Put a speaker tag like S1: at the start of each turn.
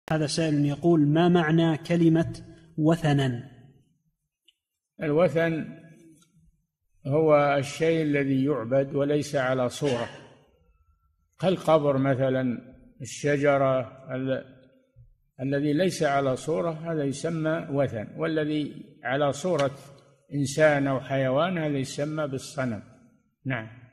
S1: هذا سائل يقول: ما معنى كلمة وثنا؟
S2: الوثن هو الشيء الذي يعبد وليس على صورة، كالقبر مثلا، الشجرة، الذي ليس على صورة هذا يسمى وثن، والذي على صورة إنسان أو حيوان هذا يسمى بالصنم. نعم.